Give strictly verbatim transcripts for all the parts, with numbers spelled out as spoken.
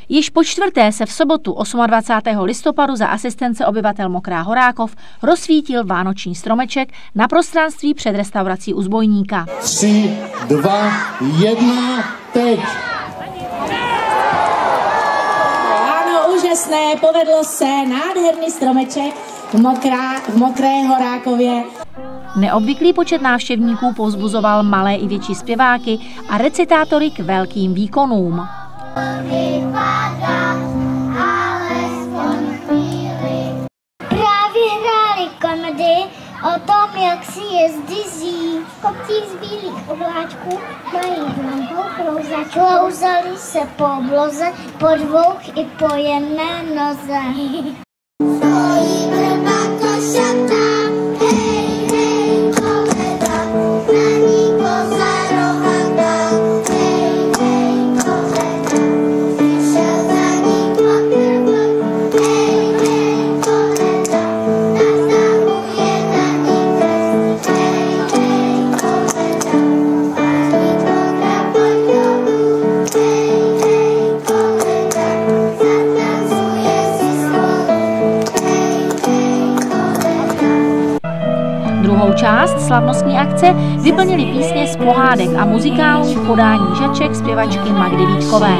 Již po čtvrté se v sobotu dvacátého osmého listopadu za asistence obyvatel Mokrá Horákov rozsvítil vánoční stromeček na prostranství před restaurací u Zbojníka. Tři, dva, jedna, teď! Ano, úžasné, povedlo se, nádherný stromeček v, Mokrá, v Mokré Horákově. Neobvyklý počet návštěvníků povzbuzoval malé i větší zpěváky a recitátory k velkým výkonům. Právě hráli komedii o tom, jak si jezdí zí. Koptík z bílých obláčků mají dlouhou klouzačku. Klouzali se po obloze, po dvou i po jedné noze. Stojí vrba košata, hej, hej, koleda, na ní koza rohatá, hej, hej, koleda, šel za ní pokrvot, hej, hej, koleda, nastavuje na ní kres, hej, hej, koleda, paní kotra pod dobu, hej, hej, koleda, zatancuje si spolu, hej, hej, koleda. Druhou část slavnostní akce vyplnili písně z pohádek a muzikálů v podání žaček zpěvačky Magdy Vítkové.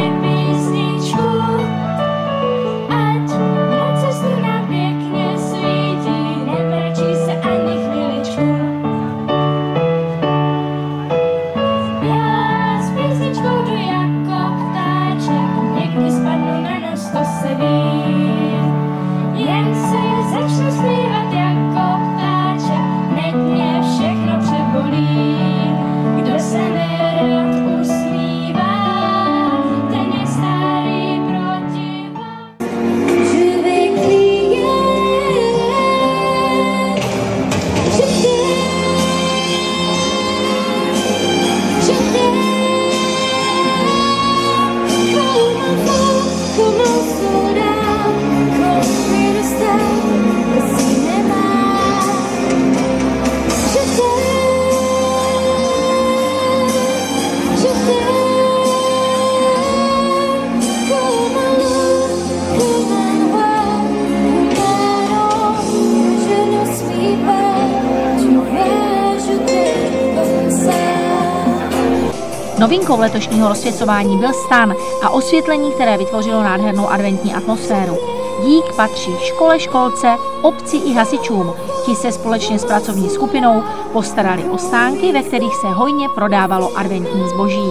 Novinkou letošního rozsvěcování byl stan a osvětlení, které vytvořilo nádhernou adventní atmosféru. Dík patří škole, školce, obci i hasičům. Ti se společně s pracovní skupinou postarali o stánky, ve kterých se hojně prodávalo adventní zboží.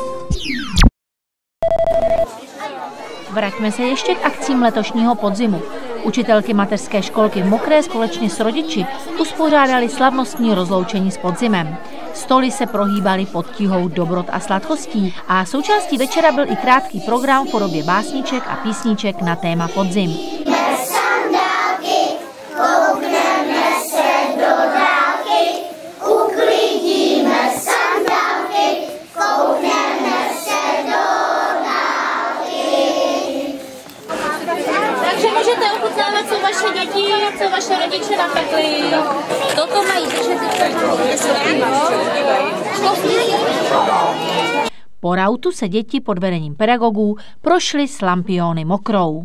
Vraťme se ještě k akcím letošního podzimu. Učitelky mateřské školky v Mokré společně s rodiči uspořádali slavnostní rozloučení s podzimem. Stoly se prohýbaly pod tíhou dobrot a sladkostí a součástí večera byl i krátký program v podobě básniček a písniček na téma podzim. Můžete ochutnávat, co vaše děti, co vaše rodiče napekli. Toto mají Po rautu se děti pod vedením pedagogů prošly s lampiony Mokrou.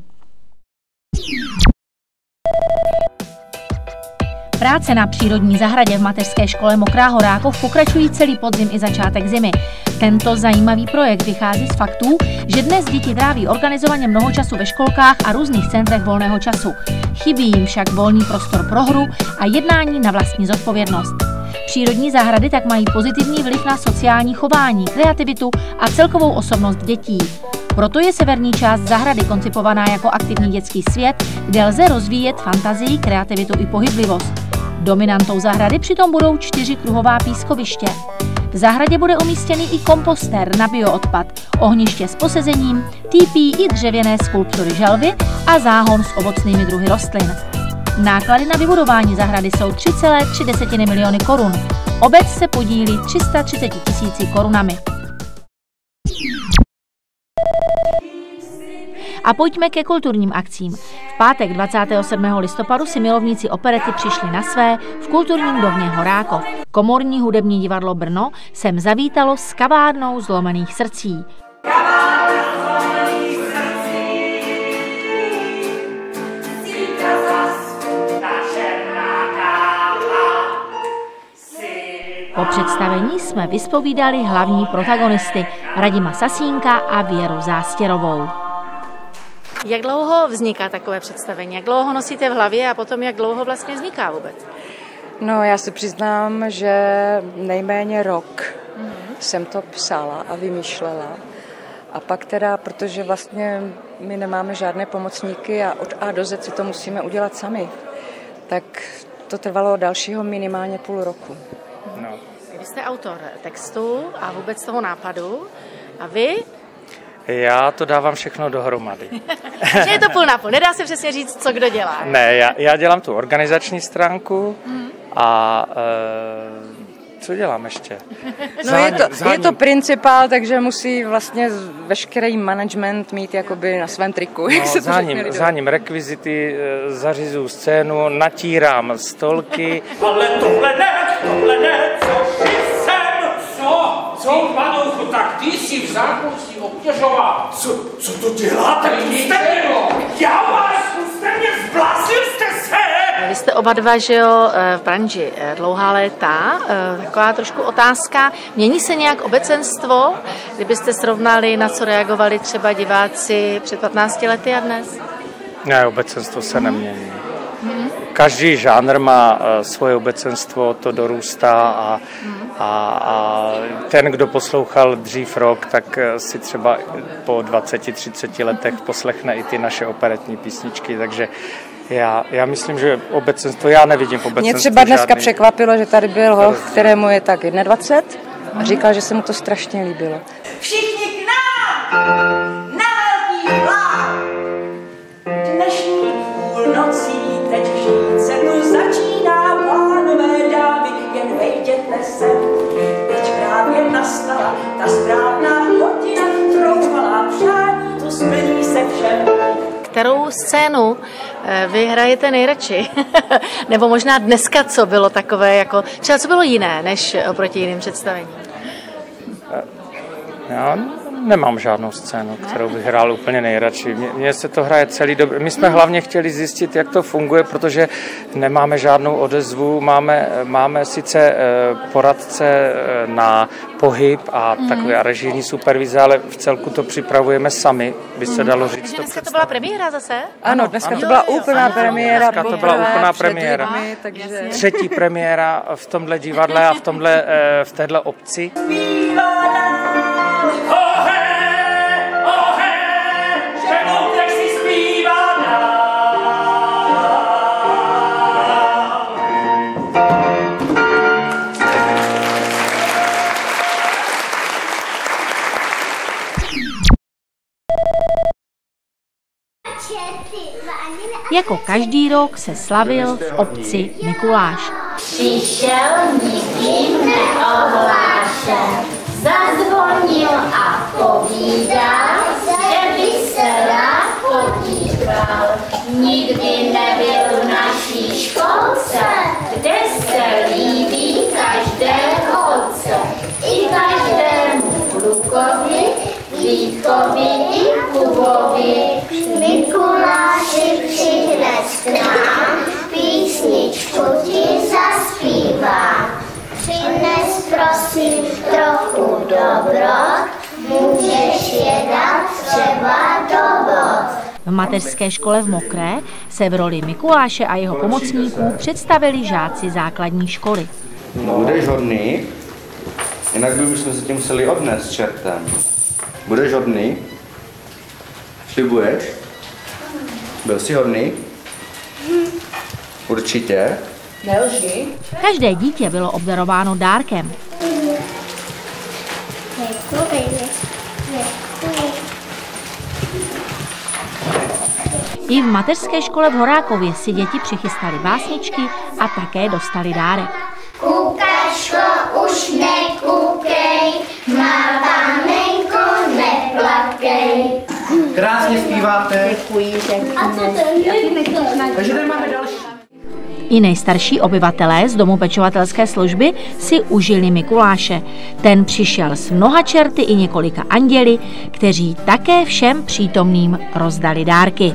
Práce na přírodní zahradě v mateřské škole Mokrá Horákov pokračují celý podzim i začátek zimy. Tento zajímavý projekt vychází z faktů, že dnes děti tráví organizovaně mnoho času ve školkách a různých centrech volného času. Chybí jim však volný prostor pro hru a jednání na vlastní zodpovědnost. Přírodní zahrady tak mají pozitivní vliv na sociální chování, kreativitu a celkovou osobnost dětí. Proto je severní část zahrady koncipovaná jako aktivní dětský svět, kde lze rozvíjet fantazii, kreativitu i pohyblivost. Dominantou zahrady přitom budou čtyři kruhová pískoviště. V zahradě bude umístěný i kompostér na bioodpad, ohniště s posezením, týpí i dřevěné skulptury želvy a záhon s ovocnými druhy rostlin. Náklady na vybudování zahrady jsou tři celé tři miliony korun. Obec se podílí tři sta třicet tisíci korunami. A pojďme ke kulturním akcím. V pátek dvacátého sedmého listopadu si milovníci operety přišli na své v kulturním domě Horákov. Komorní hudební divadlo Brno sem zavítalo s kavárnou zlomených srdcí. Kavárna zlomených srdcí. představení jsme vyspovídali hlavní protagonisty Radima Sasínka a Věru Zástěrovou. Jak dlouho vzniká takové představení? Jak dlouho ho nosíte v hlavě a potom jak dlouho vlastně vzniká vůbec? No, já se přiznám, že nejméně rok mm-hmm. jsem to psala a vymýšlela. A pak teda, protože vlastně my nemáme žádné pomocníky a od A do Z si to musíme udělat sami, tak to trvalo dalšího minimálně půl roku. No. Vy jste autor textu a vůbec toho nápadu a vy? Já to dávám všechno dohromady. Že je to půl na půl, nedá se přesně říct, co kdo dělá. Ne, já, já dělám tu organizační stránku mm. a e, co dělám ještě? No záním, je, to, je to principál, takže musí vlastně veškerý management mít jakoby na svém triku. No, jak se to záním, záním rekvizity, zařizuju scénu, natírám stolky. Ale tohle ne, tohle ne, co jsem, co? Co, panouchu, tak ty jsi v zákulisí obtěžoval. Co, co to děláte? Puste mě, já vás, puste mě, zbláznil jste se! Vy jste oba dva, že jo, v branži dlouhá léta, taková trošku otázka. Mění se nějak obecenstvo, kdybyste srovnali, na co reagovali třeba diváci před patnácti lety a dnes? Ne, obecenstvo se nemění. Každý žánr má svoje obecenstvo, to dorůstá a, a, a ten, kdo poslouchal dřív rock, tak si třeba po dvaceti třiceti letech poslechne i ty naše operetní písničky, takže já, já myslím, že obecenstvo, já nevidím obecenstvo. Mě třeba dneska žádný. Překvapilo, že tady byl hoch, kterému je tak dvacet jedna a říkal, že se mu to strašně líbilo. Všichni k nám! Na velký vlák! Dnešní půlnocí teď žít se tu začíná, pánové dámy, jen vejděte se. Teď právě nastala ta správná hodina, troufalá přání, tu splní se všem. Kterou scénu vy hrajete nejradši? Nebo možná dneska, co bylo takové, jako, třeba co bylo jiné, než oproti jiným představením? Já nemám žádnou scénu, kterou bych hrál úplně nejradši. Mně se to hraje celý dobře. My jsme hlavně chtěli zjistit, jak to funguje, protože nemáme žádnou odezvu. Máme, máme sice poradce na pohyb a takové režijní supervize, ale v celku to připravujeme sami, by se dalo říct. Takže dneska to byla premiéra zase? Ano, dneska ano. to byla úplná premiéra. Dneska to byla úplná premiéra. Lidmi, takže... Třetí premiéra v tomhle divadle a v, tomhle, v téhle obci. Jako každý rok se slavil v obci Mikuláš. Přišel nikým neohlášen, zazvonil a povídal, že by se rád podíval. Nikdy nebyl v naší školce, kde se líbí každé holce. I každému klukovi, Vítkovi i Kubovi. Mikuláši, přines k nám, písničku ti zaspívám. Přines prosím trochu dobrot, můžeš je dát třeba do vod. V mateřské škole v Mokré se v roli Mikuláše a jeho pomocníků představili žáci základní školy. Budeš hodný, jinak bychom se tě museli odnést čertem. Budeš hodný? Slibuješ? Byl jsi hodný? Určitě. Nelži. Každé dítě bylo obdarováno dárkem. I v mateřské škole v Horákově si děti přichystali básničky a také dostali dárek. Kukačko, už nekoukej, má panenko, neplakej. Krásně zpíváte. Děkuji, Takže tady máme další. I nejstarší obyvatelé z domu pečovatelské služby si užili Mikuláše. Ten přišel s mnoha čerty i několika anděli, kteří také všem přítomným rozdali dárky.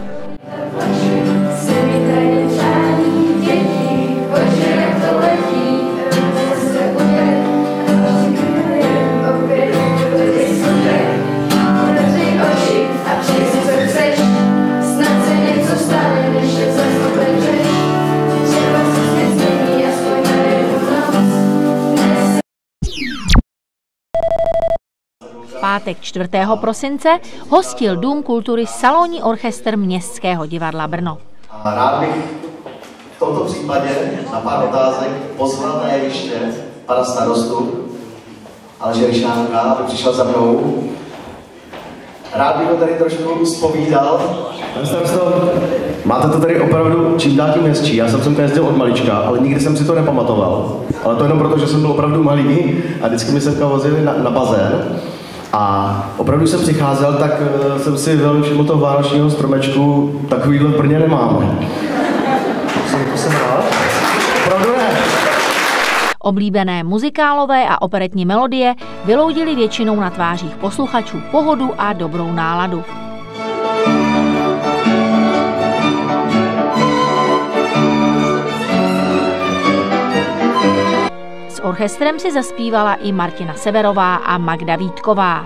pátek čtvrtého prosince hostil Dům kultury Salonní orchestr Městského divadla Brno. A rád bych v tomto případě na pár otázek pozval na jeviště pana starostu Alže Ryšánka, aby přišel za mnou. Rád bych ho tady trošku zpovídal. Pane starosto, máte to tady opravdu čím dál tím hezčí. Já jsem sem jezdil od malička, ale nikdy jsem si to nepamatoval. Ale to jenom proto, že jsem byl opravdu malý a vždycky mi semka vozili na, na bazén. A opravdu jsem přicházel, tak uh, jsem si velmi všiml toho vánočního stromečku, takovýhle v Brně nemáme. To jsem rád. Opravdu ne. Oblíbené muzikálové a operetní melodie vyloudily většinou na tvářích posluchačů pohodu a dobrou náladu. S orchestrem si zaspívala i Martina Severová a Magda Vítková.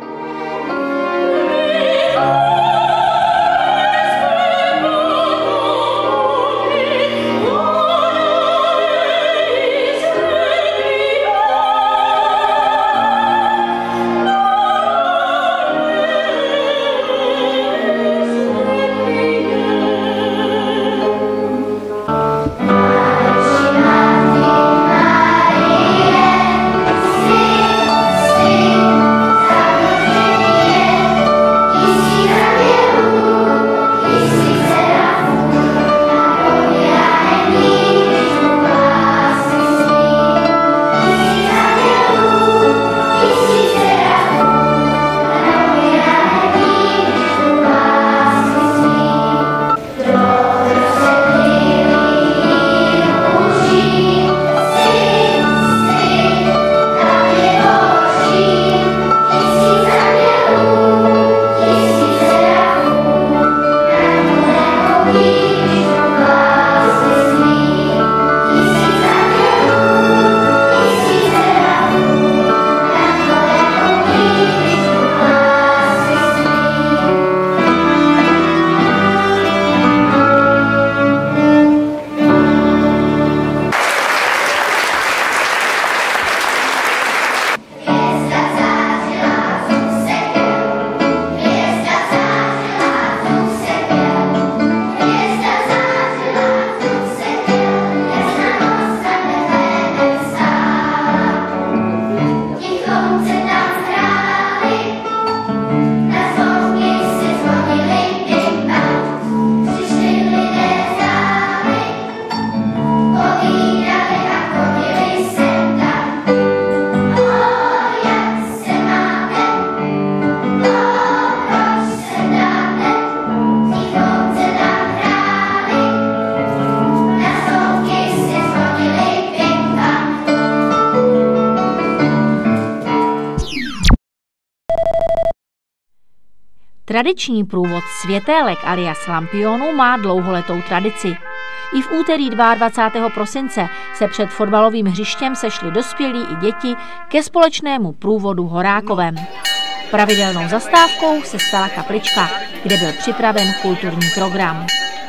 Tradiční průvod světélek alias lampionů má dlouholetou tradici. I v úterý dvacátého druhého prosince se před fotbalovým hřištěm sešli dospělí i děti ke společnému průvodu Horákovem. Pravidelnou zastávkou se stala kaplička, kde byl připraven kulturní program.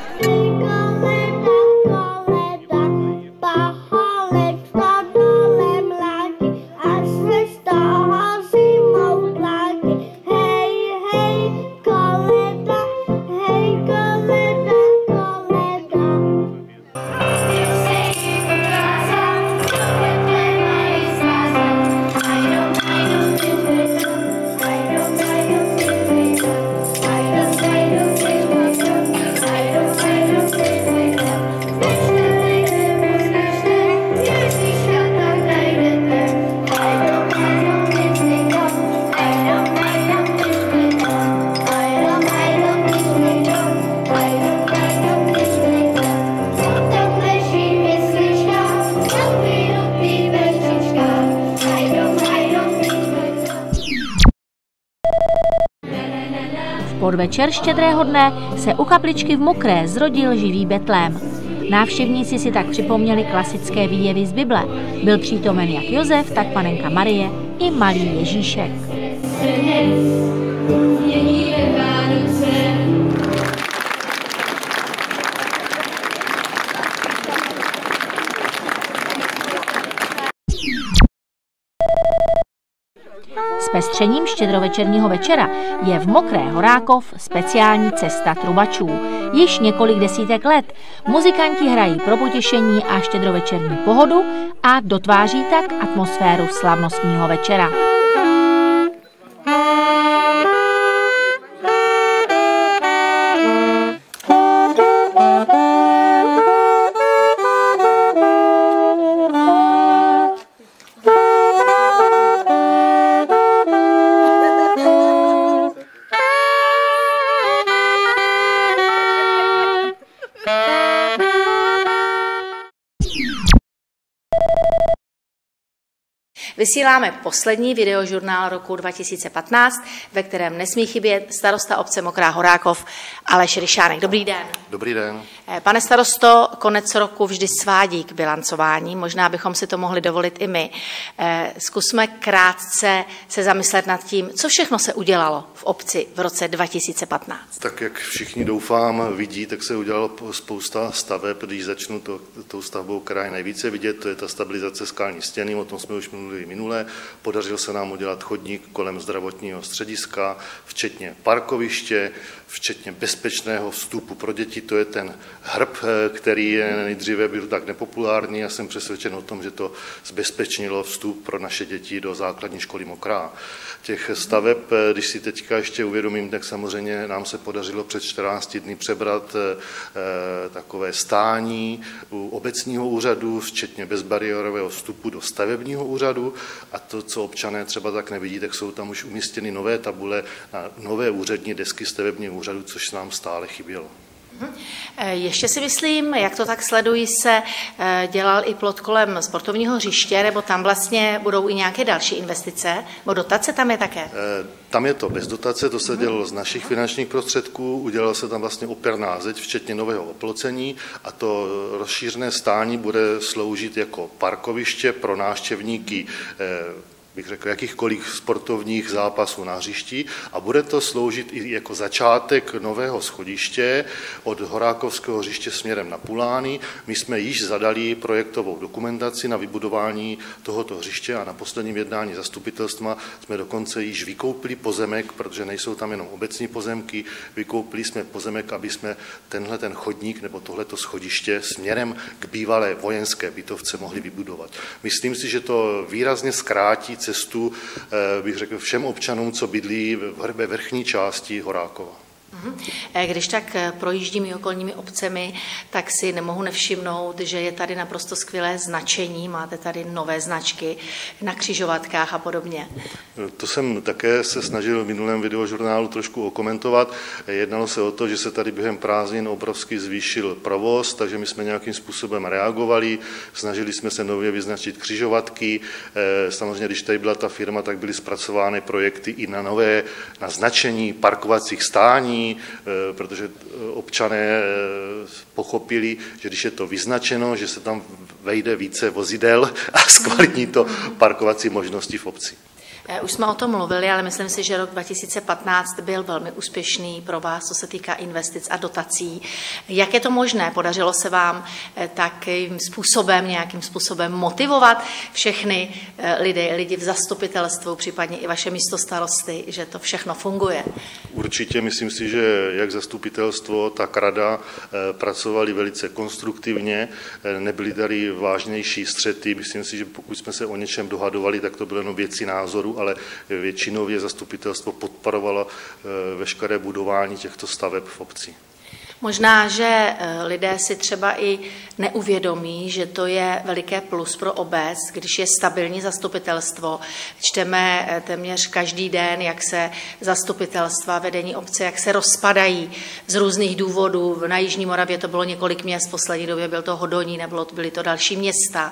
Podvečer štědrého dne se u kapličky v Mokré zrodil živý betlém. Návštěvníci si tak připomněli klasické výjevy z Bible. Byl přítomen jak Josef, tak panenka Marie i malý Ježíšek. Zpestřením štědrovečerního večera je v Mokré Horákov speciální cesta trubačů. Již několik desítek let muzikanti hrají pro potěšení a štědrovečerní pohodu a dotváří tak atmosféru slavnostního večera. Vysíláme poslední videožurnál roku dva tisíce patnáct, ve kterém nesmí chybět starosta obce Mokrá Horákov Aleš Ryšánek. Dobrý den. Dobrý den. Pane starosto, konec roku vždy svádí k bilancování, možná bychom si to mohli dovolit i my. Zkusme krátce se zamyslet nad tím, co všechno se udělalo v obci v roce dva tisíce patnáct. Tak jak všichni doufám vidí, tak se udělalo spousta staveb. Když začnu to, tou stavbou, která je nejvíce vidět, to je ta stabilizace skalní stěny, o tom jsme už mluvili minule. Podařilo se nám udělat chodník kolem zdravotního střediska, včetně parkoviště, včetně bezpečného vstupu pro děti. To je ten hrb, který nejdříve byl tak nepopulární. Já jsem přesvědčen o tom, že to zbezpečnilo vstup pro naše děti do základní školy Mokrá. Těch staveb, když si teďka ještě uvědomím, tak samozřejmě nám se podařilo před čtrnácti dny přebrat eh, takové stání u obecního úřadu, včetně bezbariérového vstupu do stavebního úřadu. A to, co občané třeba tak nevidí, tak jsou tam už umístěny nové tabule na nové úřední desky stavebního úřadu, což nám stále chybělo. Ještě si myslím, jak to tak sleduji, se dělal i plot kolem sportovního hřiště, nebo tam vlastně budou i nějaké další investice, nebo dotace tam je také? Tam je to bez dotace, to se dělalo z našich finančních prostředků, udělala se tam vlastně opěrná zeď, včetně nového oplocení a to rozšířené stání bude sloužit jako parkoviště pro návštěvníky bych řekl, jakýchkoliv sportovních zápasů na hřišti a bude to sloužit i jako začátek nového schodiště od Horákovského hřiště směrem na Pulány. My jsme již zadali projektovou dokumentaci na vybudování tohoto hřiště a na posledním jednání zastupitelstva jsme dokonce již vykoupili pozemek, protože nejsou tam jenom obecní pozemky, vykoupili jsme pozemek, aby jsme tenhle ten chodník nebo tohleto schodiště směrem k bývalé vojenské bytovce mohli vybudovat. Myslím si, že to výrazně zkrátí cestu, bych řekl, všem občanům, co bydlí ve vrchní části Horákova. Když tak projíždím okolními obcemi, tak si nemohu nevšimnout, že je tady naprosto skvělé značení, máte tady nové značky na křižovatkách a podobně. To jsem také se snažil v minulém videožurnálu trošku okomentovat. Jednalo se o to, že se tady během prázdnin obrovsky zvýšil provoz, takže my jsme nějakým způsobem reagovali, snažili jsme se nově vyznačit křižovatky. Samozřejmě, když tady byla ta firma, tak byly zpracovány projekty i na nové naznačení parkovacích stání, protože občané pochopili, že když je to vyznačeno, že se tam vejde více vozidel a zkvalitní to parkovací možnosti v obci. Už jsme o tom mluvili, ale myslím si, že rok dva tisíce patnáct byl velmi úspěšný pro vás, co se týká investic a dotací. Jak je to možné? Podařilo se vám takým způsobem, nějakým způsobem motivovat všechny lidi, lidi v zastupitelstvu, případně i vaše místostarosty, že to všechno funguje? Určitě, myslím si, že jak zastupitelstvo, tak rada pracovali velice konstruktivně, nebyly tady vážnější střety. Myslím si, že pokud jsme se o něčem dohadovali, tak to bylo jenom věci názoru, ale většinově zastupitelstvo podporovalo veškeré budování těchto staveb v obci. Možná, že lidé si třeba i neuvědomí, že to je veliké plus pro obec, když je stabilní zastupitelstvo. Čteme téměř každý den, jak se zastupitelstva, vedení obce, jak se rozpadají z různých důvodů. Na Jižní Moravě to bylo několik měst, v poslední době byl to Hodonín, nebylo, byly to další města.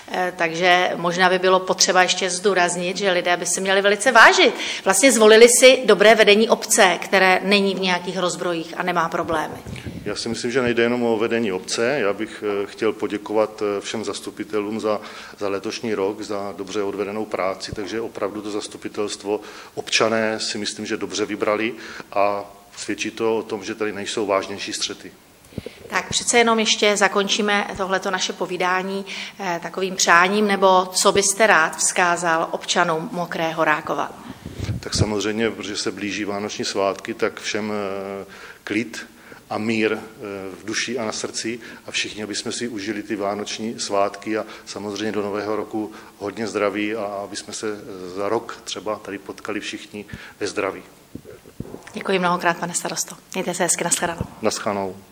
Takže možná by bylo potřeba ještě zdůraznit, že lidé by se měli velice vážit. Vlastně zvolili si dobré vedení obce, které není v nějakých rozbrojích a nemá problémy. Já si myslím, že nejde jenom o vedení obce. Já bych chtěl poděkovat všem zastupitelům za, za letošní rok, za dobře odvedenou práci, takže opravdu to zastupitelstvo občané si myslím, že dobře vybrali a svědčí to o tom, že tady nejsou vážnější střety. Tak přece jenom ještě zakončíme tohleto naše povídání takovým přáním, nebo co byste rád vzkázal občanům Mokrého Horákova? tak samozřejmě, protože se blíží vánoční svátky, tak všem klid a mír v duši a na srdci a všichni, aby jsme si užili ty vánoční svátky a samozřejmě do nového roku hodně zdraví a aby jsme se za rok třeba tady potkali všichni ve zdraví. Děkuji mnohokrát, pane starosto. Mějte se hezky, nashledanou. Naschledanou.